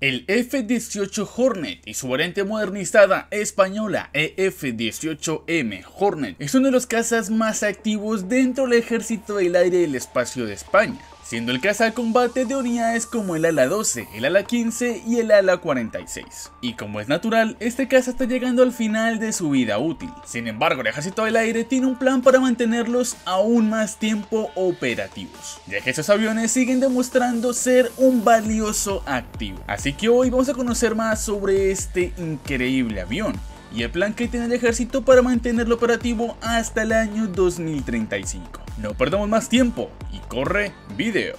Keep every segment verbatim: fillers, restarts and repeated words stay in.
El F dieciocho Hornet y su variante modernizada española E F dieciocho M Hornet es uno de los cazas más activos dentro del Ejército del Aire y el Espacio de España, siendo el caza de combate de unidades como el ala doce, el ala quince y el ala cuarenta y seis. Y como es natural, este caza está llegando al final de su vida útil. Sin embargo, el Ejército del Aire tiene un plan para mantenerlos aún más tiempo operativos, ya que estos aviones siguen demostrando ser un valioso activo. Así que hoy vamos a conocer más sobre este increíble avión y el plan que tiene el ejército para mantenerlo operativo hasta el año dos mil treinta y cinco. No perdamos más tiempo y corre video.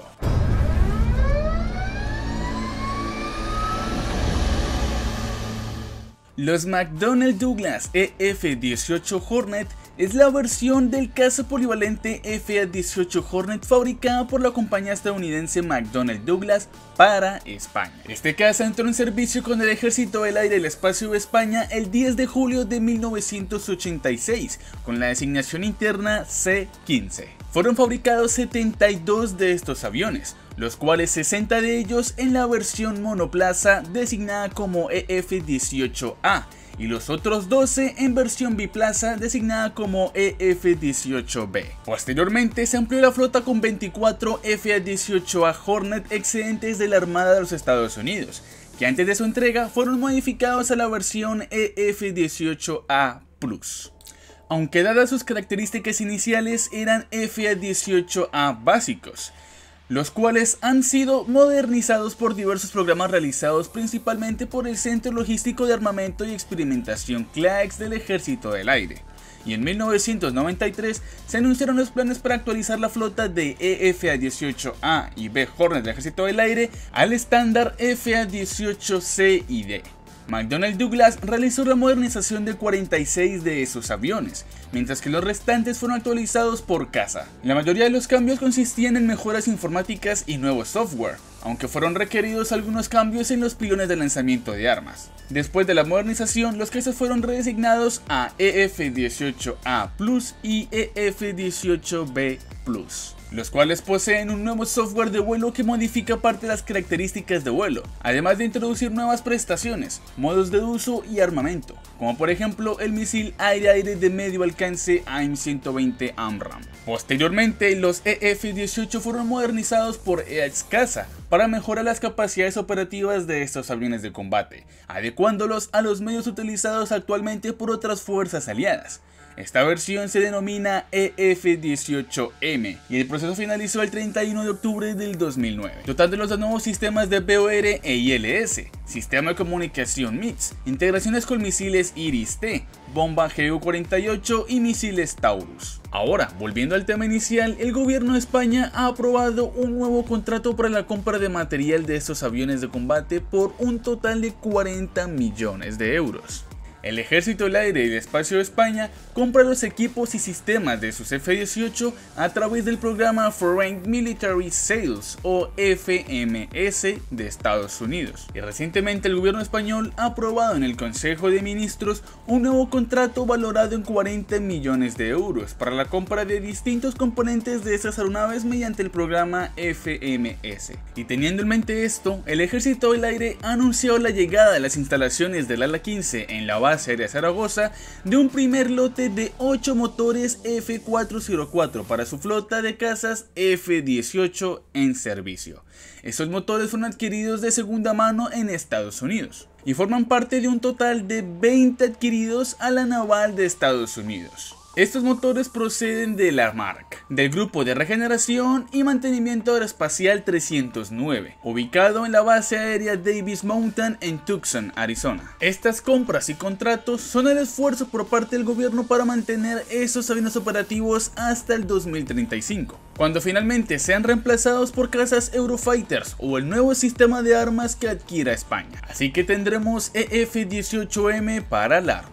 Los McDonnell Douglas E F dieciocho Hornet es la versión del caza polivalente F dieciocho Hornet fabricada por la compañía estadounidense McDonnell Douglas para España. Este caza entró en servicio con el Ejército del Aire y el Espacio de España el diez de julio de mil novecientos ochenta y seis con la designación interna C quince. Fueron fabricados setenta y dos de estos aviones, los cuales sesenta de ellos en la versión monoplaza designada como E F dieciocho A y los otros doce en versión biplaza designada como E F dieciocho B. Posteriormente se amplió la flota con veinticuatro F dieciocho A Hornet excedentes de la Armada de los Estados Unidos, que antes de su entrega fueron modificados a la versión E F dieciocho A Plus. Aunque dadas sus características iniciales eran F dieciocho A básicos, los cuales han sido modernizados por diversos programas realizados principalmente por el Centro Logístico de Armamento y Experimentación CLAEX del Ejército del Aire. Y en mil novecientos noventa y tres se anunciaron los planes para actualizar la flota de E F dieciocho A y B Hornet del Ejército del Aire al estándar F dieciocho C y D. McDonnell Douglas realizó la modernización de cuarenta y seis de esos aviones, mientras que los restantes fueron actualizados por caza. La mayoría de los cambios consistían en mejoras informáticas y nuevo software, aunque fueron requeridos algunos cambios en los pilones de lanzamiento de armas. Después de la modernización, los cazas fueron redesignados a E F dieciocho A Plus y E F dieciocho B Plus, los cuales poseen un nuevo software de vuelo que modifica parte de las características de vuelo, además de introducir nuevas prestaciones, modos de uso y armamento, como por ejemplo el misil aire-aire de medio alcance A I M ciento veinte AMRAAM. Posteriormente, los E F dieciocho fueron modernizados por E A X Caza para mejorar las capacidades operativas de estos aviones de combate, adecuándolos a los medios utilizados actualmente por otras fuerzas aliadas. Esta versión se denomina E F dieciocho M y el proceso finalizó el treinta y uno de octubre del dos mil nueve, dotándolos de nuevos sistemas de B O R e I L S, sistema de comunicación M I T S, integraciones con misiles Iris-T, bomba G U cuarenta y ocho y misiles Taurus. Ahora, volviendo al tema inicial, el gobierno de España ha aprobado un nuevo contrato para la compra de material de estos aviones de combate por un total de cuarenta millones de euros. El Ejército del Aire y el Espacio de España compra los equipos y sistemas de sus F dieciocho a través del programa Foreign Military Sales o F M S de Estados Unidos. Y recientemente el gobierno español ha aprobado en el Consejo de Ministros un nuevo contrato valorado en cuarenta millones de euros para la compra de distintos componentes de esas aeronaves mediante el programa F M S. Y teniendo en mente esto, el Ejército del Aire ha anunciado la llegada de las instalaciones del ala quince en la base aérea Zaragoza de un primer lote de ocho motores F cuatrocientos cuatro para su flota de cazas F dieciocho en servicio. Estos motores fueron adquiridos de segunda mano en Estados Unidos y forman parte de un total de veinte adquiridos a la naval de Estados Unidos. Estos motores proceden de la Mark, del Grupo de Regeneración y Mantenimiento Aeroespacial trescientos nueve, ubicado en la base aérea Davis Mountain en Tucson, Arizona. Estas compras y contratos son el esfuerzo por parte del gobierno para mantener esos aviones operativos hasta el dos mil treinta y cinco, cuando finalmente sean reemplazados por cazas Eurofighters o el nuevo sistema de armas que adquiera España. Así que tendremos E F dieciocho M para largo.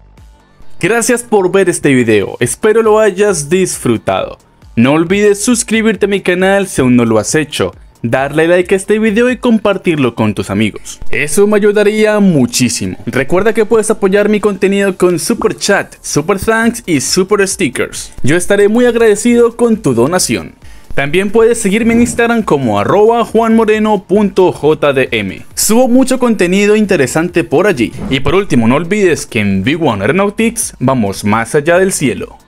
Gracias por ver este video, espero lo hayas disfrutado. No olvides suscribirte a mi canal si aún no lo has hecho, darle like a este video y compartirlo con tus amigos. Eso me ayudaría muchísimo. Recuerda que puedes apoyar mi contenido con Super Chat, Super Thanks y Super Stickers. Yo estaré muy agradecido con tu donación. También puedes seguirme en Instagram como arroba juanmoreno punto j d m. Subo mucho contenido interesante por allí. Y por último, no olvides que en V uno Aeronautics vamos más allá del cielo.